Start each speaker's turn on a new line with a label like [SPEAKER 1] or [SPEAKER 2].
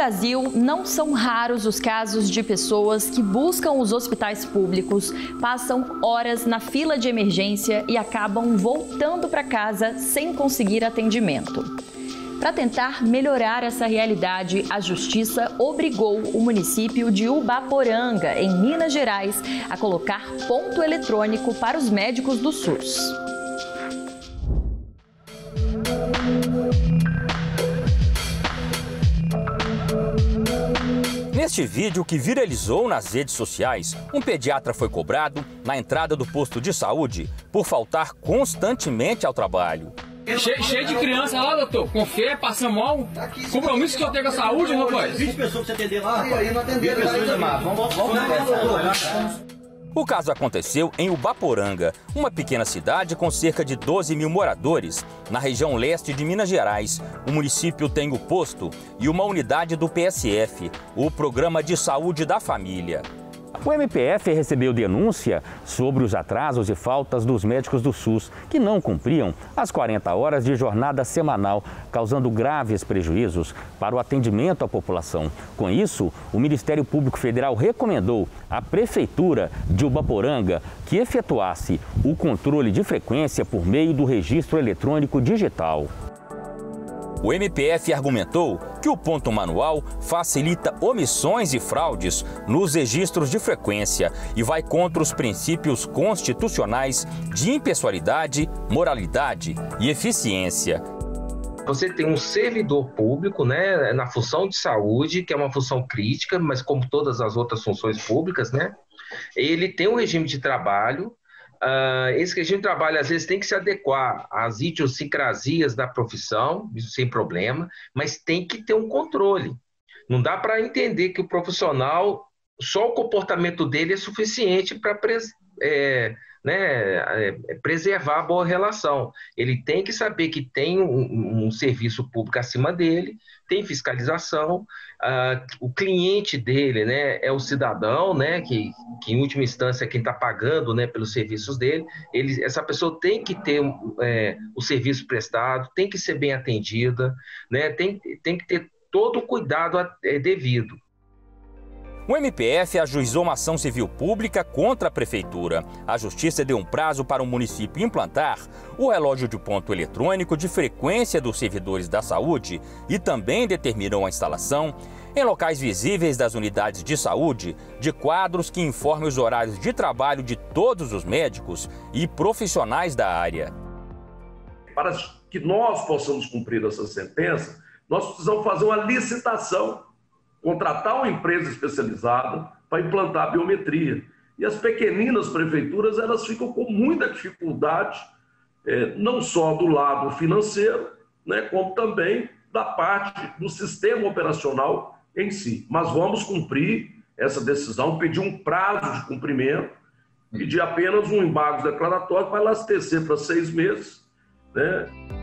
[SPEAKER 1] Brasil, não são raros os casos de pessoas que buscam os hospitais públicos, passam horas na fila de emergência e acabam voltando para casa sem conseguir atendimento. Para tentar melhorar essa realidade, a Justiça obrigou o município de Ubaporanga, em Minas Gerais, a colocar ponto eletrônico para os médicos do SUS.
[SPEAKER 2] Neste vídeo que viralizou nas redes sociais, um pediatra foi cobrado na entrada do posto de saúde por faltar constantemente ao trabalho.
[SPEAKER 3] Cheio de criança lá, doutor, com febre, passando mal. Compromisso que eu tenho com a saúde, rapaz.
[SPEAKER 4] 20 pessoas pra você atender lá, rapaz. Aí não atendeu, vamos conversar.
[SPEAKER 2] O caso aconteceu em Ubaporanga, uma pequena cidade com cerca de 12 mil moradores, na região leste de Minas Gerais. O município tem o posto e uma unidade do PSF, o Programa de Saúde da Família.
[SPEAKER 5] O MPF recebeu denúncia sobre os atrasos e faltas dos médicos do SUS, que não cumpriam as 40 horas de jornada semanal, causando graves prejuízos para o atendimento à população. Com isso, o Ministério Público Federal recomendou à Prefeitura de Ubaporanga que efetuasse o controle de frequência por meio do registro eletrônico digital.
[SPEAKER 2] O MPF argumentou que o ponto manual facilita omissões e fraudes nos registros de frequência e vai contra os princípios constitucionais de impessoalidade, moralidade e eficiência.
[SPEAKER 6] Você tem um servidor público, né, na função de saúde, que é uma função crítica, mas como todas as outras funções públicas, né, ele tem um regime de trabalho. Esse regime de trabalho, às vezes, tem que se adequar às idiosincrasias da profissão, isso sem problema, mas tem que ter um controle. Não dá para entender que o profissional, só o comportamento dele é suficiente para preservar a boa relação. Ele tem que saber que tem um serviço público acima dele, tem fiscalização, o cliente dele, né, é o cidadão, né, que em última instância é quem está pagando, né, pelos serviços dele. Essa pessoa tem que ter o serviço prestado, tem que ser bem atendida, né, tem que ter todo o cuidado devido.
[SPEAKER 2] O MPF ajuizou uma ação civil pública contra a Prefeitura. A Justiça deu um prazo para o município implantar o relógio de ponto eletrônico de frequência dos servidores da saúde e também determinou a instalação, em locais visíveis das unidades de saúde, de quadros que informem os horários de trabalho de todos os médicos e profissionais da área.
[SPEAKER 7] Para que nós possamos cumprir essa sentença, nós precisamos fazer uma licitação, contratar uma empresa especializada para implantar a biometria. E as pequeninas prefeituras, elas ficam com muita dificuldade, não só do lado financeiro, né, como também da parte do sistema operacional em si. Mas vamos cumprir essa decisão, pedir um prazo de cumprimento, pedir apenas um embargo declaratório para ela se tecer para 6 meses, né?